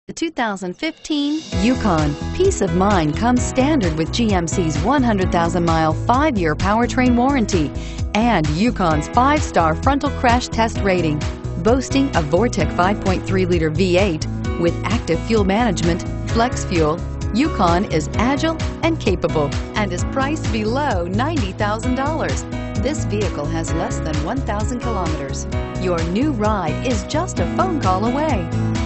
The 2015 Yukon. Peace of mind comes standard with GMC's 100,000-mile, 5-year powertrain warranty and Yukon's 5-star frontal crash test rating. Boasting a Vortec 5.3-liter V8 with active fuel management, flex fuel, Yukon is agile and capable and is priced below $90,000. This vehicle has less than 1,000 kilometers. Your new ride is just a phone call away.